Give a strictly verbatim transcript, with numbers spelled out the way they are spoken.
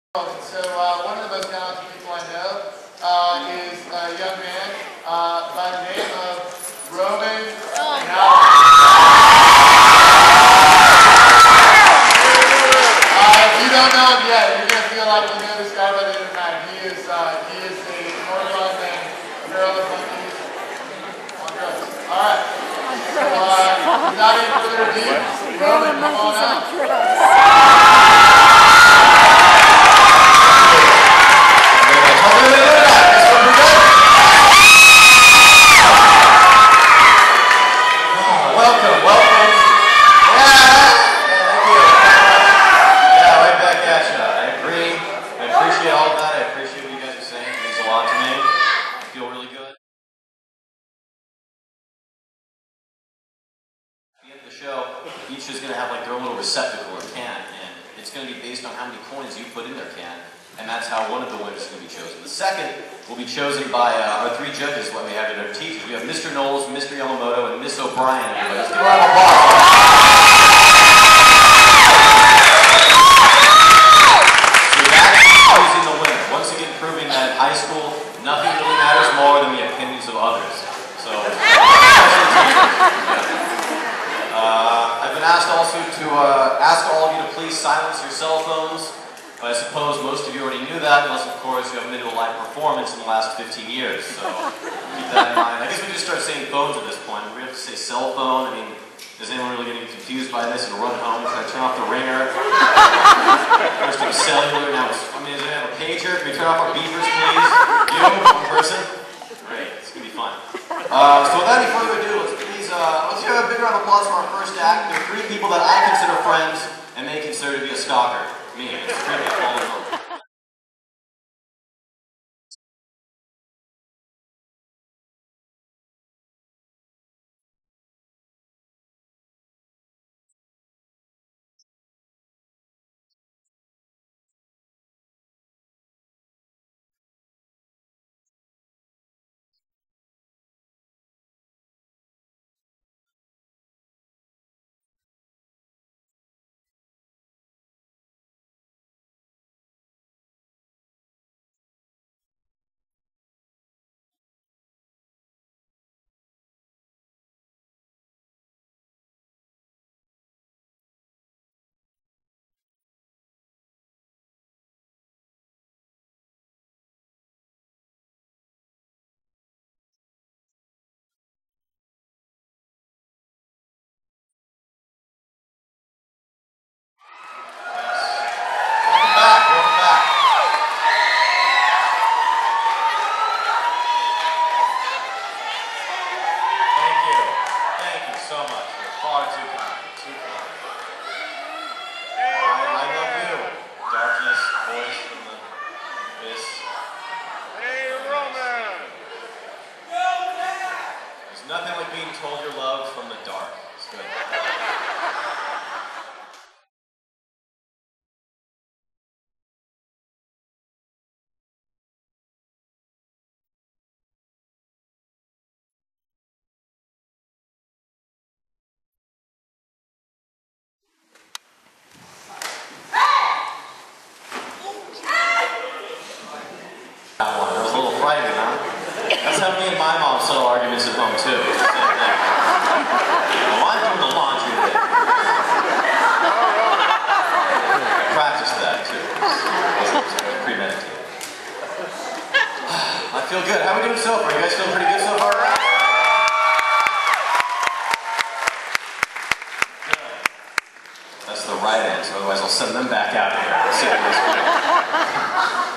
So uh, one of the most talented people I know uh, is a young man uh, by the name of Roman. Oh. Uh, if you don't know him yet, you're going to feel like you know this guy by the end of the night. He is, uh, he is a more fun than a barrel of monkeys on drugs. Alright. So uh, without any further ado, Roman, come on out. Show, each is going to have like their own little receptacle or can, and it's going to be based on how many coins you put in their can, and that's how one of the winners is going to be chosen. The second will be chosen by uh, our three judges, what we have in our teachers. We have Mister Knowles, Mister Yamamoto, and Miss O'Brien. Everybody, let's give a round of applause. So that's choosing the winner. Once again, proving that in high school, nothing really matters more than the opinions of others. So. Uh, I've been asked also to uh, ask all of you to please silence your cell phones. But I suppose most of you already knew that, unless of course you haven't been to a live performance in the last fifteen years. So keep that in mind. I guess we just start saying phones at this point. We have to say cell phone. I mean, is anyone really getting confused by this and run home? Should I turn off the ringer? First it was cellular, now it's, I mean, does it have a pager? Can we turn off our beepers, please? You, one person? Great, it's going to be fun. Uh, so without any further ado, let's Uh, let's give a big round of applause for our first act. There are three people that I consider friends, and they consider to be a stalker. Me, it's three people, all of them. Nothing like being told you're loved from the dark. It's good. That one, that was a little frightening, huh? That's how me and my mom settle arguments at home, too. It's the same thing. Well, I'm doing the laundry today. I practiced that, too. It was premeditated. I feel good. How are we doing so far? You guys feeling pretty good so far, right? Good. That's the right answer. Otherwise, I'll send them back out here.